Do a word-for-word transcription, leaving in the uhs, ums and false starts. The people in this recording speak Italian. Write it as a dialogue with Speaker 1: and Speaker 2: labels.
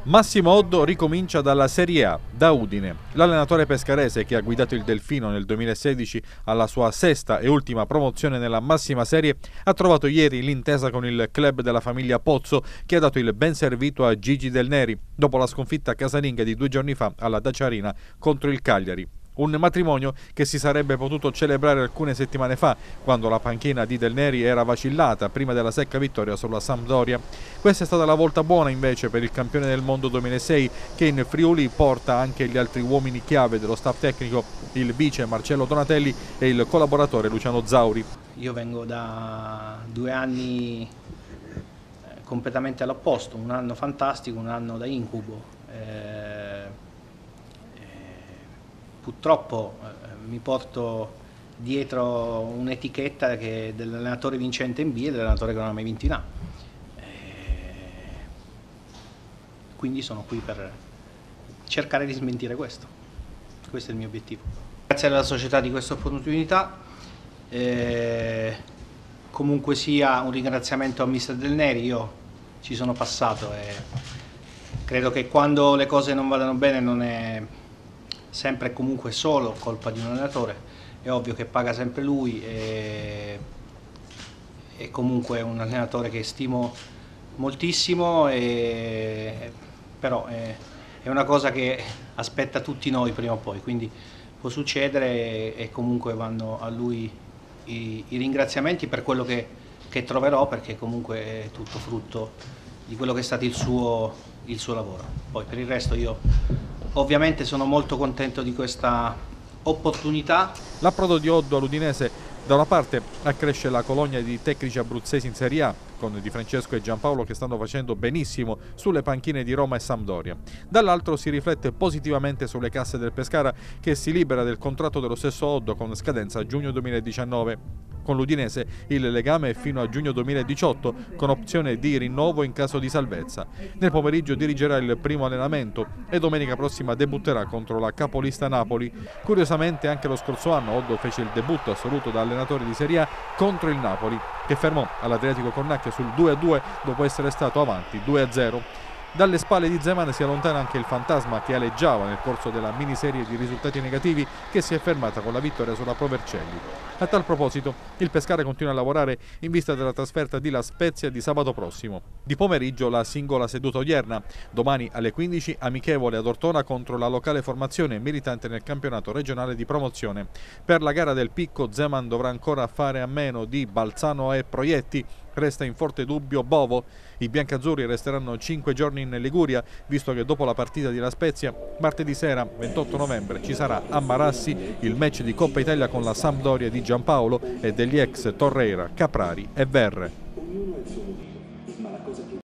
Speaker 1: Massimo Oddo ricomincia dalla Serie A, da Udine. L'allenatore pescarese, che ha guidato il Delfino nel duemilasedici alla sua sesta e ultima promozione nella massima serie, ha trovato ieri l'intesa con il club della famiglia Pozzo, che ha dato il ben servito a Gigi Del Neri dopo la sconfitta casalinga di due giorni fa alla Dacia Arena contro il Cagliari. Un matrimonio che si sarebbe potuto celebrare alcune settimane fa, quando la panchina di Del Neri era vacillata prima della secca vittoria sulla Sampdoria. Questa è stata la volta buona invece per il campione del mondo duemilasei, che in Friuli porta anche gli altri uomini chiave dello staff tecnico, il vice Marcello Donatelli e il collaboratore Luciano Zauri.
Speaker 2: Io vengo da due anni completamente all'opposto, un anno fantastico, un anno da incubo. Eh, Purtroppo eh, mi porto dietro un'etichetta che è dell'allenatore vincente in B e dell'allenatore che non ha mai vinto in A. Eh, quindi sono qui per cercare di smentire questo. Questo è il mio obiettivo. Grazie alla società di questa opportunità. Eh, comunque sia, un ringraziamento a mister Del Neri. Io ci sono passato e credo che quando le cose non vadano bene non è sempre e comunque solo colpa di un allenatore, è ovvio che paga sempre lui e, e comunque è un allenatore che stimo moltissimo, e, però è, è una cosa che aspetta tutti noi prima o poi, quindi può succedere e, e comunque vanno a lui i, i ringraziamenti per quello che, che troverò, perché comunque è tutto frutto di quello che è stato il suo, il suo lavoro. Poi per il resto io ovviamente sono molto contento di questa opportunità.
Speaker 1: L'approdo di Oddo all'Udinese da una parte accresce la colonia di tecnici abruzzesi in Serie A, con Di Francesco e Giampaolo che stanno facendo benissimo sulle panchine di Roma e Sampdoria. Dall'altro si riflette positivamente sulle casse del Pescara, che si libera del contratto dello stesso Oddo con scadenza a giugno duemiladiciannove. Con l'Udinese il legame è fino a giugno duemiladiciotto, con opzione di rinnovo in caso di salvezza. Nel pomeriggio dirigerà il primo allenamento e domenica prossima debutterà contro la capolista Napoli. Curiosamente anche lo scorso anno Oddo fece il debutto assoluto da allenatore di Serie A contro il Napoli, che fermò all'Adriatico Cornacchia sul due a due dopo essere stato avanti due a zero. Dalle spalle di Zeman si allontana anche il fantasma che aleggiava nel corso della miniserie di risultati negativi, che si è fermata con la vittoria sulla Pro Vercelli. A tal proposito, il Pescara continua a lavorare in vista della trasferta di La Spezia di sabato prossimo. Di pomeriggio la singola seduta odierna, domani alle quindici amichevole ad Ortona contro la locale formazione militante nel campionato regionale di promozione. Per la gara del Picco Zeman dovrà ancora fare a meno di Balzano e Proietti. Resta in forte dubbio Bovo. I biancazzurri resteranno cinque giorni in Liguria, visto che dopo la partita di La Spezia, martedì sera ventotto novembre, ci sarà a Marassi il match di Coppa Italia con la Sampdoria di Giampaolo e degli ex Torreira, Caprari e Verre.